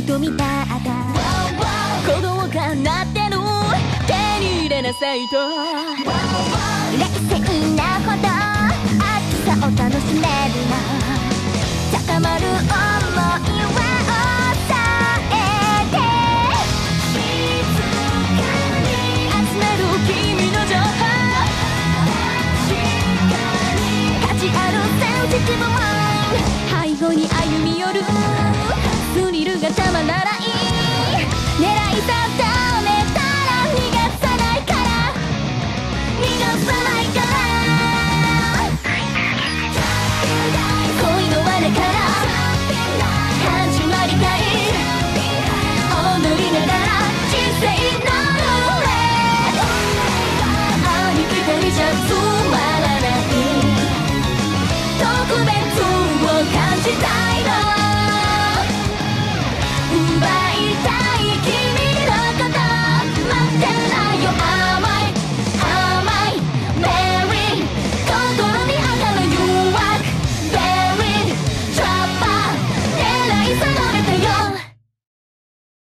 瞳ただ鼓動が鳴ってる手に入れなさいと冷静なほど暑さを楽しめるの高まる想いは抑えて静かに集める君の情報価値あるセンシティブマインド背後に歩み寄る